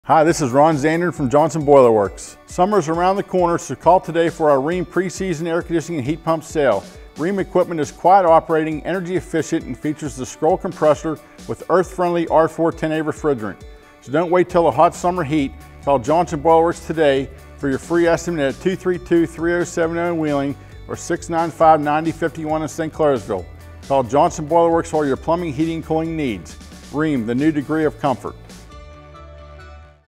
Hi, this is Ron Zander from Johnson Boiler Works. Summer's around the corner, so call today for our Rheem pre-season air conditioning and heat pump sale. Rheem equipment is quiet operating, energy efficient, and features the scroll compressor with earth-friendly R4 10A refrigerant. So don't wait till the hot summer heat. Call Johnson Boiler Works today for your free estimate at 232-3070 in Wheeling or 695-9051 in St. Clairsville. Call Johnson Boiler Works for all your plumbing, heating, and cooling needs. Rheem, the new degree of comfort.